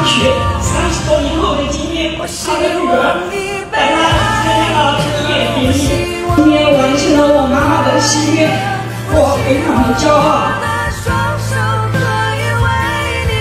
学，30多年后的今天，他的女儿带他参加了毕业典礼，今天完成了我妈妈的心愿，我非常的骄傲。